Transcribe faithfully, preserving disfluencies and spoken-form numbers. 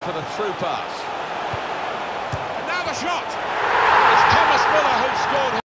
for the through pass. And now the shot! It's Thomas Muller who scored.